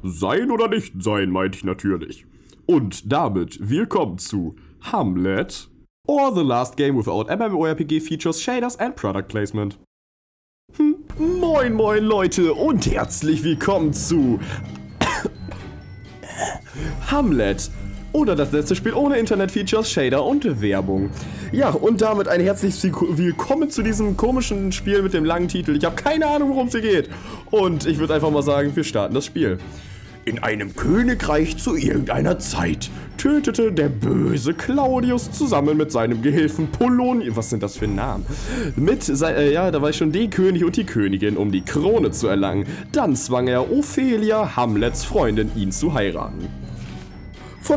Sein oder nicht sein, meinte ich natürlich. Und damit willkommen zu Hamlet or the last game without MMORPG features, shaders and product placement. Moin moin Leute und herzlich willkommen zu Hamlet oder das letzte Spiel ohne Internet-Features, Shader und Werbung. Ja, und damit ein herzliches Willkommen zu diesem komischen Spiel mit dem langen Titel. Ich habe keine Ahnung, worum es hier geht. Und ich würde einfach mal sagen, wir starten das Spiel. In einem Königreich zu irgendeiner Zeit tötete der böse Claudius zusammen mit seinem Gehilfen Polonius, was sind das für Namen? Da war ich schon den König und die Königin, um die Krone zu erlangen. Dann zwang er Ophelia, Hamlets Freundin, ihn zu heiraten. Von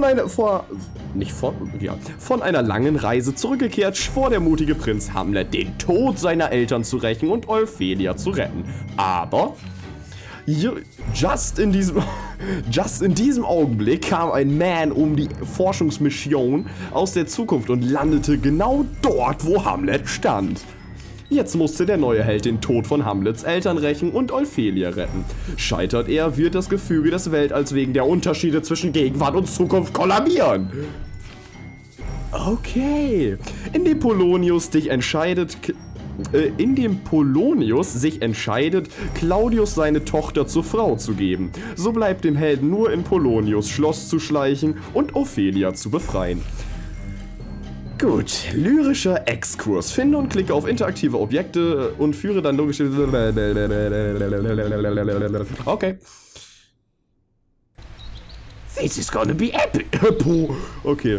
einer langen Reise zurückgekehrt, schwor der mutige Prinz Hamlet, den Tod seiner Eltern zu rächen und Ophelia zu retten. Aber just in diesem Augenblick kam ein Man um die Forschungsmission aus der Zukunft und landete genau dort, wo Hamlet stand. Jetzt musste der neue Held den Tod von Hamlets Eltern rächen und Ophelia retten. Scheitert er, wird das Gefüge des Weltalls wegen der Unterschiede zwischen Gegenwart und Zukunft kollabieren. Okay. Indem Polonius sich entscheidet, Claudius seine Tochter zur Frau zu geben. So bleibt dem Helden nur in Polonius Schloss zu schleichen und Ophelia zu befreien. Gut, lyrischer Exkurs. Finde und klicke auf interaktive Objekte und führe dann logisch... Okay. This is gonna be epic. Okay,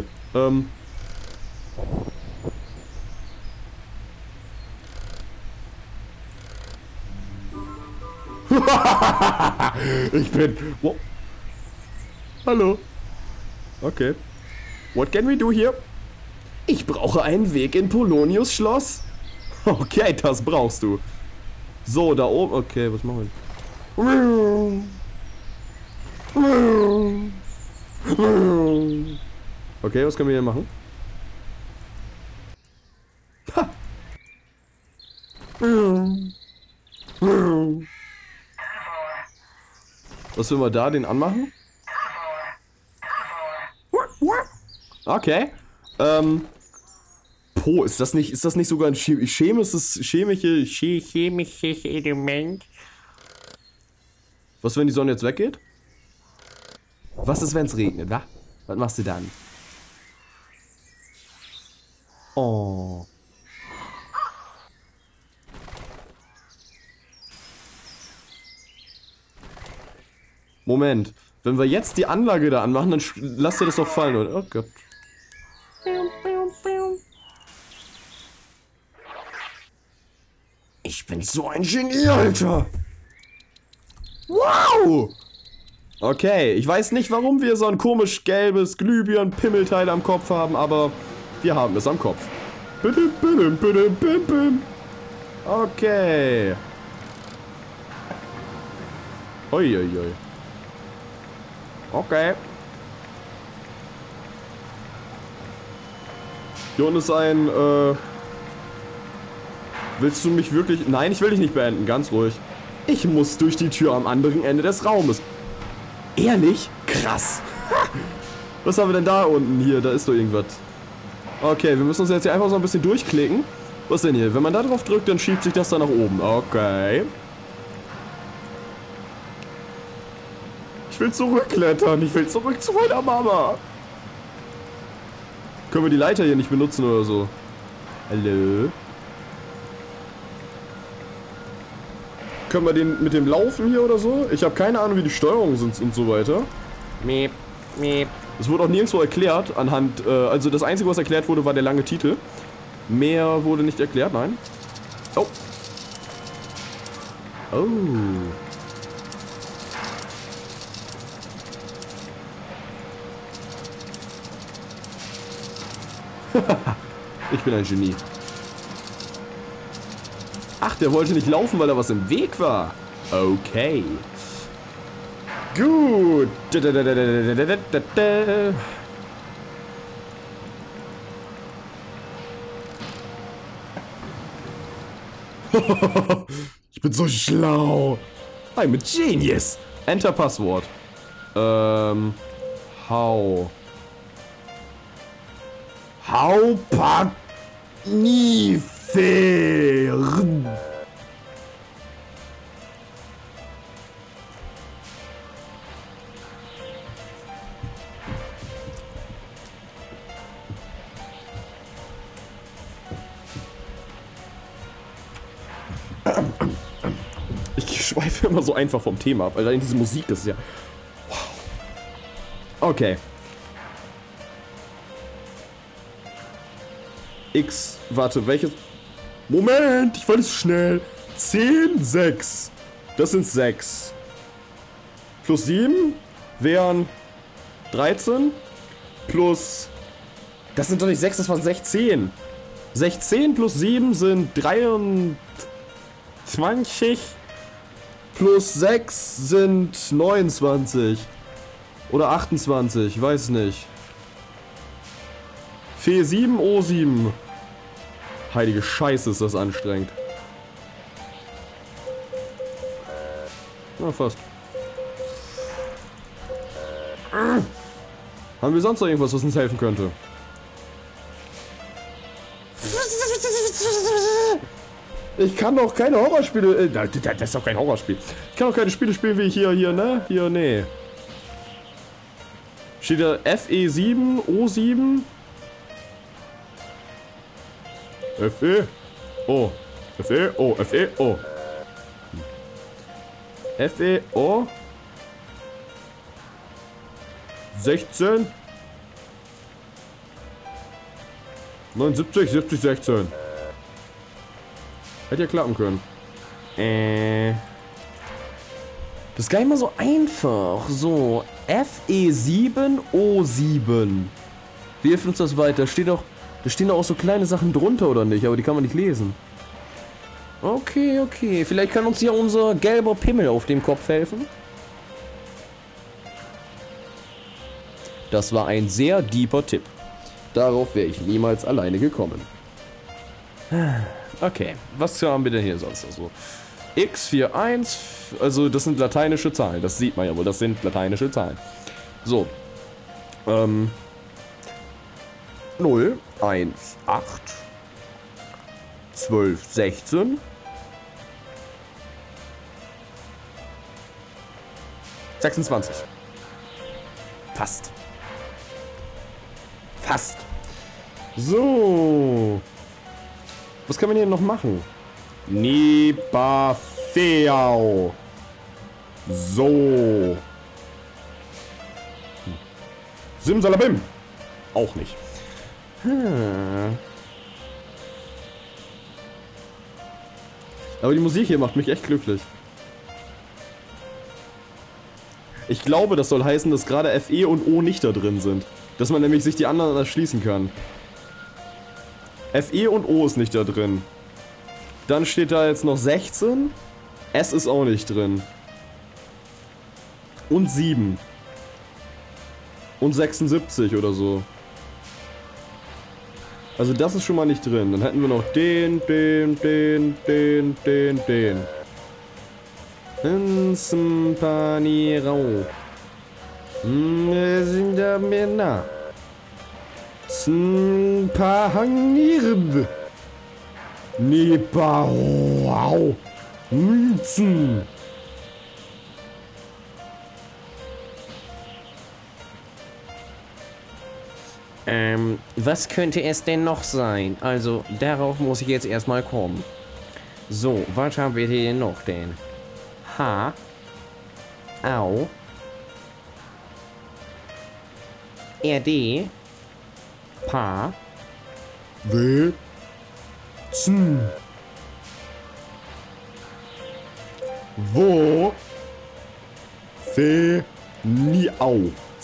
ich bin... Wo? Hallo. Okay. What can we do here? Ich brauche einen Weg in Polonius Schloss. Okay, das brauchst du. So, da oben... Okay, was machen wir? Okay, was können wir hier machen? Ha! Was will man da, den anmachen? Okay. Ist das nicht sogar ein chemisches Element? Was, wenn die Sonne jetzt weggeht? Was ist, wenn es regnet, wa? Was machst du dann? Oh. Moment. Wenn wir jetzt die Anlage da anmachen, dann lasst ihr das doch fallen, oder? Oh Gott. Ich bin so ein Genie, Alter. Wow. Okay, ich weiß nicht, warum wir so ein komisch gelbes Glühbirnen-Pimmelteil am Kopf haben, aber wir haben es am Kopf. Okay. Uiuiui. Okay. Hier unten ist ein, willst du mich wirklich... Nein, ich will dich nicht beenden, ganz ruhig. Ich muss durch die Tür am anderen Ende des Raumes. Ehrlich? Krass. Was haben wir denn da unten? Hier, da ist doch irgendwas. Okay, wir müssen uns jetzt hier einfach so ein bisschen durchklicken. Was denn hier? Wenn man da drauf drückt, dann schiebt sich das da nach oben. Okay. Ich will zurückklettern. Ich will zurück zu meiner Mama. Können wir die Leiter hier nicht benutzen oder so? Hallo? Können wir den mit dem Laufen hier oder so? Ich habe keine Ahnung, wie die Steuerungen sind und so weiter. Miep, miep. Es wurde auch nirgendwo erklärt anhand, also das Einzige, was erklärt wurde, war der lange Titel. Mehr wurde nicht erklärt, nein. Oh. Oh. Ich bin ein Genie. Ach, der wollte nicht laufen, weil da was im Weg war. Okay. Gut. Ich bin so schlau. I'm a genius. Enter Passwort. Haupanifer. Ich schweife immer so einfach vom Thema ab, Alter, in diese Musik, das ist ja... Wow. Okay. X, warte, welches... Moment, ich war nicht so schnell. 10, 6. Das sind 6. Plus 7 wären 13. Plus... Das sind doch nicht 6, das waren 16. 16 plus 7 sind 23. Plus 6 sind 29. Oder 28, ich weiß nicht. Fee 7, O 7. Heilige Scheiße, ist das anstrengend. Na, fast. Haben wir sonst noch irgendwas, was uns helfen könnte? Ich kann doch keine Horrorspiele... das ist doch kein Horrorspiel. Ich kann doch keine Spiele spielen wie hier, ne? Hier, nee. Steht da FE7, O7. FE. O. FE, O. FE, O. FE, O. 16. 79, 70, 16. Hätte ja klappen können. Das ist gar nicht mal so einfach. So, FE7, O7. Wie hilft uns das weiter? Da stehen doch auch so kleine Sachen drunter, oder nicht? Aber die kann man nicht lesen. Okay, okay. Vielleicht kann uns ja unser gelber Pimmel auf dem Kopf helfen. Das war ein sehr deeper Tipp. Darauf wäre ich niemals alleine gekommen. Okay, was haben wir denn hier sonst noch so? X41, also das sind lateinische Zahlen, das sieht man ja wohl, das sind lateinische Zahlen. So, 0, 1, 8, 12, 16, 26. Fast. Fast. So. Was kann man hier noch machen? Nibafeau. So. Simsalabim. Auch nicht. Aber die Musik hier macht mich echt glücklich. Ich glaube, das soll heißen, dass gerade FE und O nicht da drin sind. Dass man nämlich sich die anderen erschließen kann. FE und O ist nicht da drin. Dann steht da jetzt noch 16. S ist auch nicht drin. Und 7. Und 76 oder so. Also das ist schon mal nicht drin. Dann hätten wir noch den. Inspanirau. Sind da Männer. Pahangirb. Wow. Münzen. Was könnte es denn noch sein? Also, darauf muss ich jetzt erstmal kommen. So, was haben wir hier noch denn? H. Au. RD. Pa. W. Zn. Wo. Fe. Niau.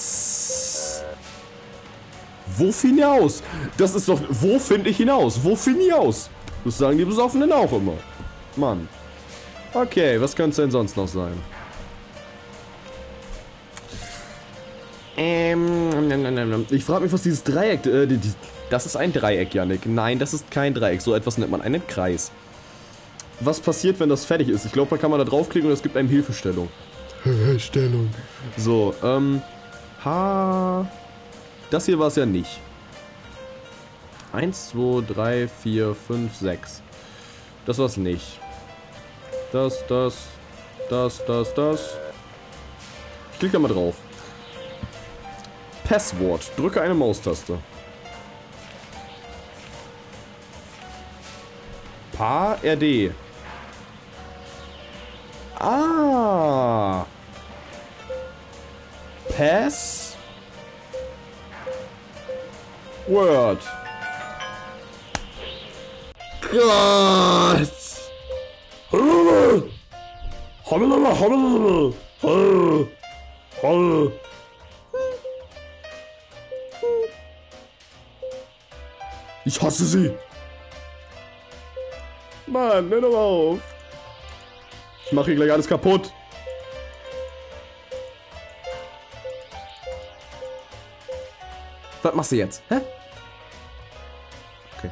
Wo hinaus? Das ist doch... Wo finde ich hinaus? Wo finde ich aus? Das sagen die Besoffenen auch immer. Mann. Okay, was könnte es denn sonst noch sein? Ich frage mich, was dieses Dreieck... das ist ein Dreieck, Yannick. Nein, das ist kein Dreieck. So etwas nennt man einen Kreis. Was passiert, wenn das fertig ist? Ich glaube, da kann man da draufklicken und es gibt einem Hilfestellung. Stellung. So, das hier war es ja nicht. 1, 2, 3, 4, 5, 6. Das war's nicht. Das. Ich klicke da mal drauf. Passwort. Drücke eine Maustaste. RD. Ah. Pass. Word. Gott. Ich hasse sie. Mann, hör doch mal auf. Ich mache hier gleich alles kaputt. Was machst du jetzt? Hä? Okay.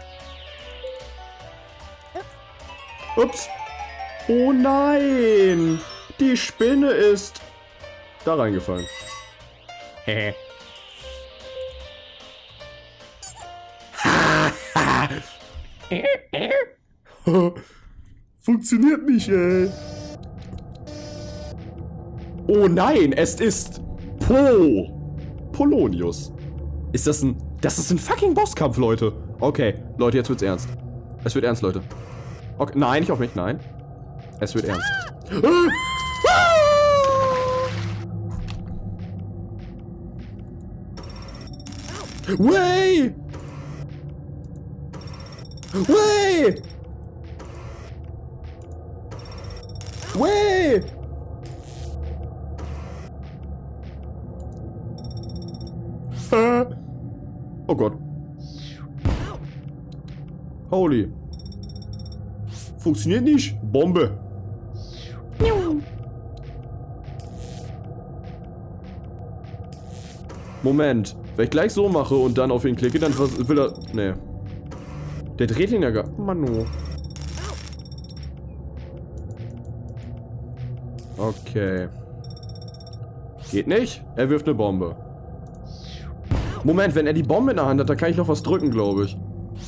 Ups. Oh nein. Die Spinne ist da reingefallen. Hehe. Funktioniert nicht, ey. Oh nein, es ist Polonius. Ist das ein... Das ist ein fucking Bosskampf, Leute. Okay, Leute, jetzt wird's ernst. Es wird ernst, Leute. Okay, nein, nicht auf mich, nein. Es wird ernst. Way! Way! Way! Oh Gott. Holy. Funktioniert nicht. Bombe. Moment. Wenn ich gleich so mache und dann auf ihn klicke, dann will er... Nee. Der dreht ihn ja gar... Manu. Okay. Geht nicht. Er wirft eine Bombe. Moment, wenn er die Bombe in der Hand hat, dann kann ich noch was drücken, glaube ich.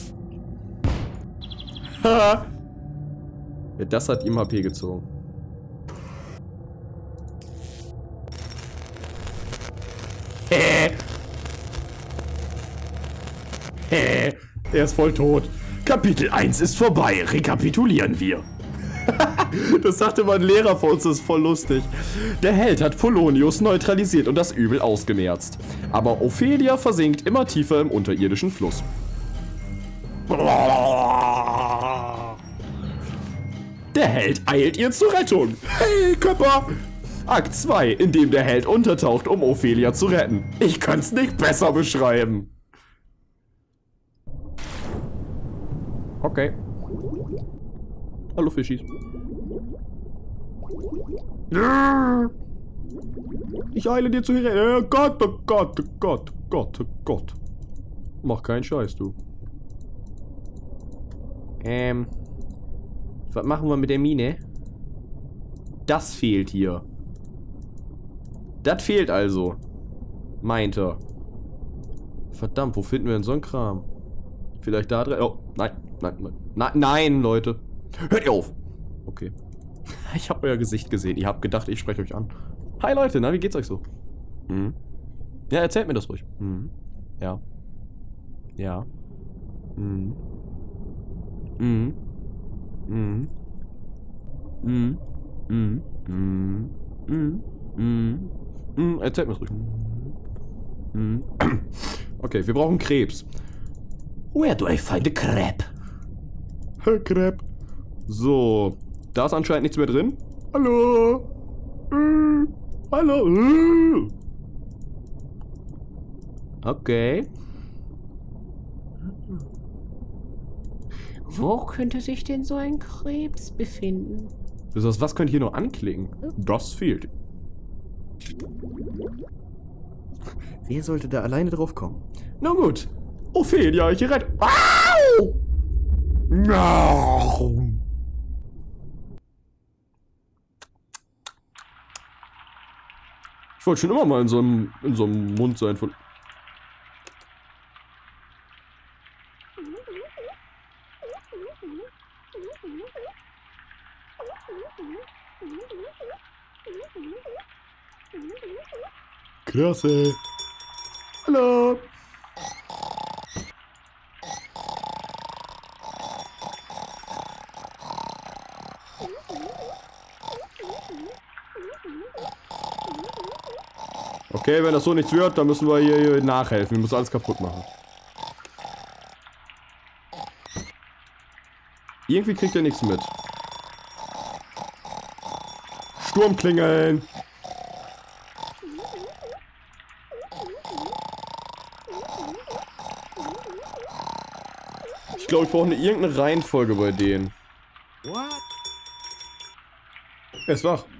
Haha. Ja, das hat ihm HP gezogen. Er ist voll tot. Kapitel 1 ist vorbei. Rekapitulieren wir. Das sagte mein Lehrer vor uns, das ist voll lustig. Der Held hat Polonius neutralisiert und das Übel ausgemerzt. Aber Ophelia versinkt immer tiefer im unterirdischen Fluss. Der Held eilt ihr zur Rettung. Hey, Köpper! Akt 2, in dem der Held untertaucht, um Ophelia zu retten. Ich könnte es nicht besser beschreiben. Okay. Hallo Fischis. Ich eile dir zu Hilfe. Oh Gott, oh Gott, oh Gott, oh Gott, oh Gott. Mach keinen Scheiß, du. Was machen wir mit der Mine? Das fehlt hier. Das fehlt also. Meint er. Verdammt, wo finden wir denn so einen Kram? Vielleicht da drin. Oh, nein, nein, nein. Nein, nein, Leute. Hört ihr auf. Okay. Ich habe euer Gesicht gesehen. Ihr habt gedacht, ich spreche euch an. Hi Leute, na, wie geht's euch so? Mhm. Ja, erzählt mir das ruhig. Mhm. Ja. Ja. Mhm. Mhm. Mhm. Mhm. Mhm. Mhm. Mhm. Mhm. Mhm. Erzählt mir das ruhig. Mhm. Okay, wir brauchen Krebs. Where do I find a crab? Crab. So, da ist anscheinend nichts mehr drin. Hallo. Hallo. Okay. Wo könnte sich denn so ein Krebs befinden? Was könnt ihr hier noch anklicken? Das fehlt. Wer sollte da alleine drauf kommen? Na gut. Ophelia, ich rette. Au! No! Ich wollte schon immer mal in so einem Mund sein von... Klasse. Hallo. Okay, wenn das so nichts wird, dann müssen wir hier nachhelfen. Wir müssen alles kaputt machen. Irgendwie kriegt er nichts mit. Sturmklingeln. Ich glaube, ich brauche irgendeine Reihenfolge bei denen. Er ist wach.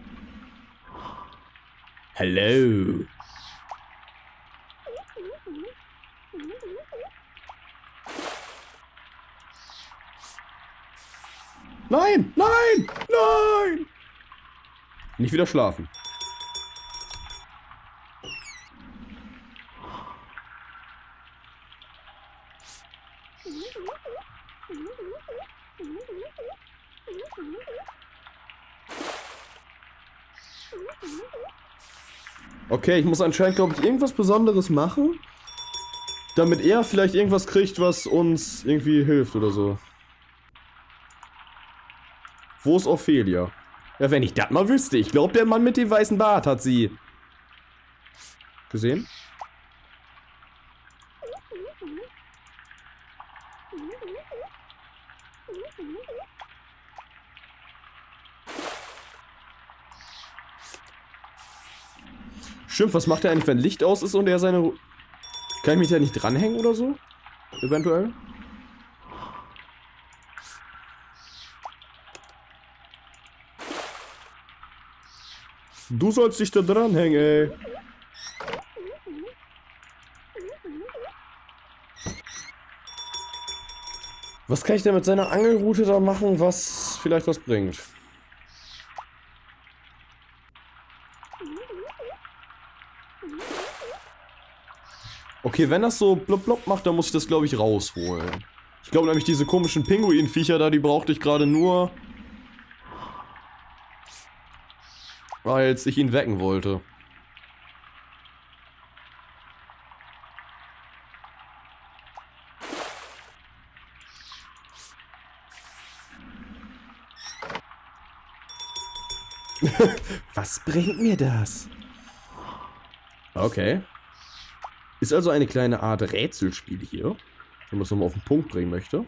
Hallo. Nein, nein, nein. Nicht wieder schlafen. Okay, ich muss anscheinend, glaube ich, irgendwas Besonderes machen, damit er vielleicht irgendwas kriegt, was uns irgendwie hilft oder so. Wo ist Ophelia? Ja, wenn ich das mal wüsste. Ich glaube, der Mann mit dem weißen Bart hat sie gesehen. Stimmt, was macht er eigentlich, wenn Licht aus ist und er seine... Kann ich mich da nicht dranhängen oder so? Eventuell? Du sollst dich da dranhängen, ey. Was kann ich denn mit seiner Angelrute da machen, was vielleicht was bringt? Okay, wenn das so blub blub macht, dann muss ich das, glaube ich, rausholen. Ich glaube nämlich, diese komischen Pinguinviecher da, die brauchte ich gerade nur, als ich ihn wecken wollte. Was bringt mir das? Okay. Ist also eine kleine Art Rätselspiel hier, wenn man es nochmal auf den Punkt bringen möchte.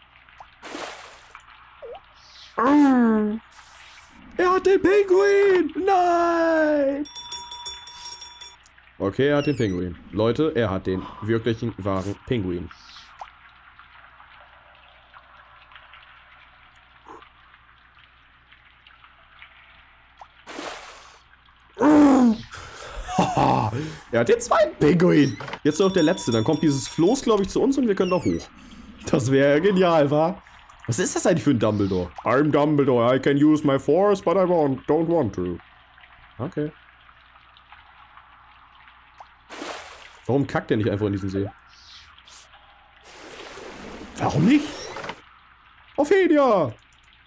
Er hat den Pinguin! Nein! Okay, er hat den Pinguin. Leute, er hat den wirklichen, wahren Pinguin. Er hat den zweiten Pinguin. Jetzt noch der letzte. Dann kommt dieses Floß, glaube ich, zu uns und wir können da hoch. Das wäre genial, wa? Was ist das eigentlich für ein Dumbledore? I'm Dumbledore. I can use my force, but I don't want to. Okay. Warum kackt der nicht einfach in diesen See? Warum nicht? Ophelia!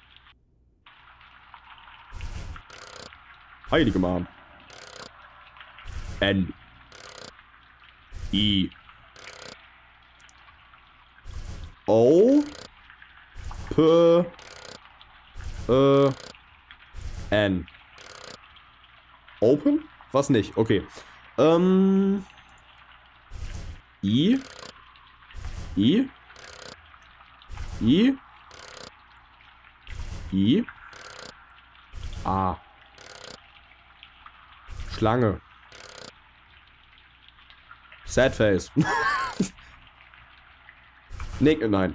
Heilige Mom. N. I. O. P. N. Open? Was nicht? Okay. I. I. I. I. A. Schlange. Sad face. Nee, nein.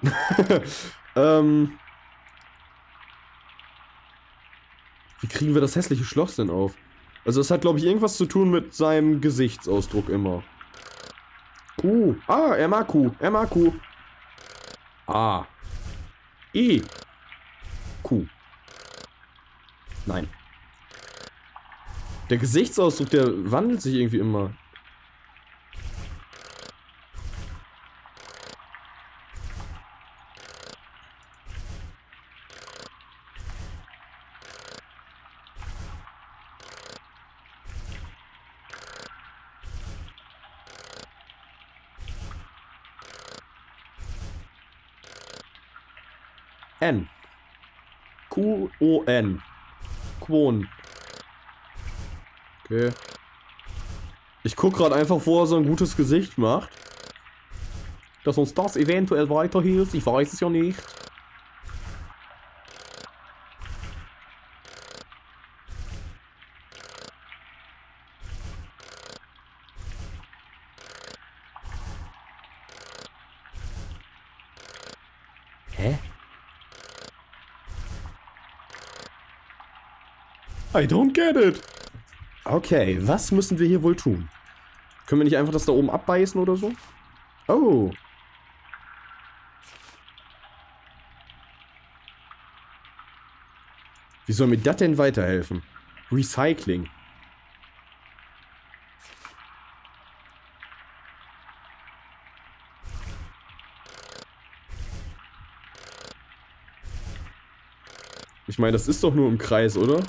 Wie kriegen wir das hässliche Schloss denn auf? Also es hat, glaube ich, irgendwas zu tun mit seinem Gesichtsausdruck immer. Q. Ah, er mag Q. Er mag Q. A. I. Q. Nein. Der Gesichtsausdruck, der wandelt sich irgendwie immer. N. Q-O-N. Quon. Okay. Ich guck gerade einfach, wo er so ein gutes Gesicht macht. Dass uns das eventuell weiterhilft, ich weiß es ja nicht. Hä? I don't get it. Okay, was müssen wir hier wohl tun? Können wir nicht einfach das da oben abbeißen oder so? Oh. Wie soll mir das denn weiterhelfen? Recycling. Ich meine, das ist doch nur im Kreis, oder?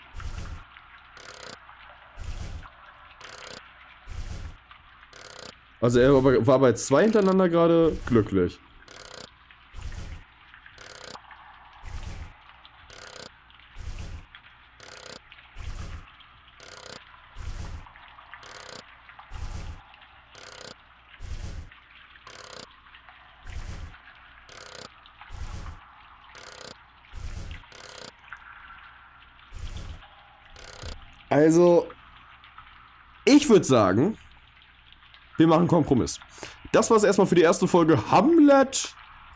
Also er war bei 2 hintereinander gerade glücklich. Also, ich würde sagen, wir machen einen Kompromiss. Das war es erstmal für die erste Folge Hamlet.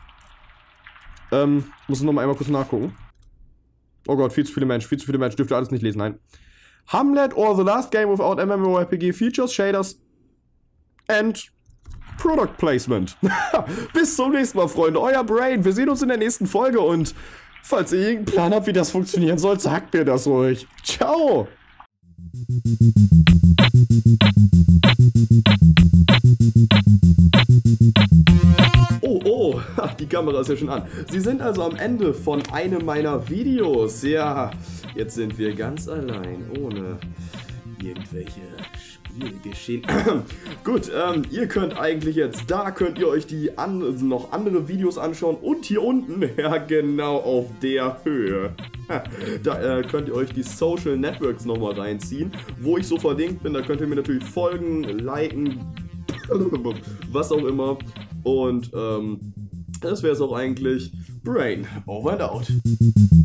Muss noch mal einmal kurz nachgucken. Oh Gott, viel zu viele Menschen, dürft ihr alles nicht lesen, nein. Hamlet or the last game without MMORPG features, shaders and product placement. Bis zum nächsten Mal, Freunde. Euer Brain. Wir sehen uns in der nächsten Folge und falls ihr irgendeinen Plan habt, wie das funktionieren soll, sagt mir das ruhig. Ciao. Oh, die Kamera ist ja schon an. Sie sind also am Ende von einem meiner Videos. Ja, jetzt sind wir ganz allein, ohne irgendwelche Spielgeschehen. Gut, ihr könnt eigentlich jetzt, da könnt ihr euch die noch andere Videos anschauen und hier unten, ja genau auf der Höhe. Da könnt ihr euch die Social Networks nochmal reinziehen, wo ich so verlinkt bin. Da könnt ihr mir natürlich folgen, liken, was auch immer. Und das wäre es auch eigentlich. Brain, over and out.